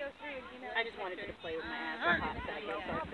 I just wanted you to play with my ass a hot second.